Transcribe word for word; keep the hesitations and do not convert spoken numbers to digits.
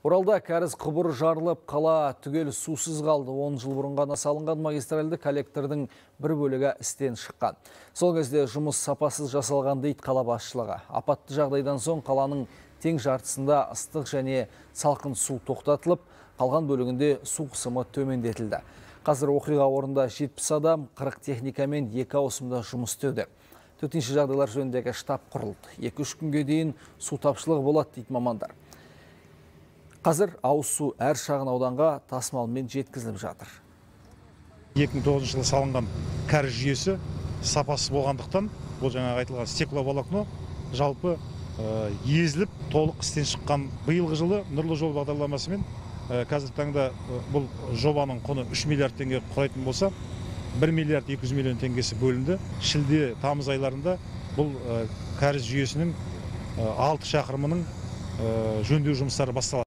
Оралда кәріз құбыры жарылып, қала түгел сусыз қалды. он жыл бұрын ғана салынған магистральды коллектордың бір бөлігі істен шыққан. Сол кезде жұмыс сапасыз жасалған дейді қала басшылығы. Апатты жағдайдан соң қаланың тең жартысында ыстық және салқын су тоқтатылып, қалған бөлігінде су қысымы төмендетілді. Қазір оқиға орнында жетпіс адам, қырық техника мен екі ауысымда жұмыс істеуде. Төтенше жағдайлар жөніндегі штаб құрылды. екі-үш күнге дейін су тапшылығы болады дейді мамандар. Қазір ауыз су әр шағын ауданға тасымалмен жеткізіліп жатыр. екі мың тоғызыншы жылы салынған кәріз жүйесі сапасыз болғандықтан, бұл жаңа айтылған стекловолокно жалпы езіліп, толық істен шыққан. Биылғы жылы нұрлы жол бағдарламасымен қазіргі таңда бұл жобаның құны үш миллиард теңге құрайтын болса, бір миллиард екі жүз миллион теңгесі бөлінді. Шілде, тамыз айларында бұл кәріз жүйесінің алты шақырымының жөндеу жұмыстары басталады.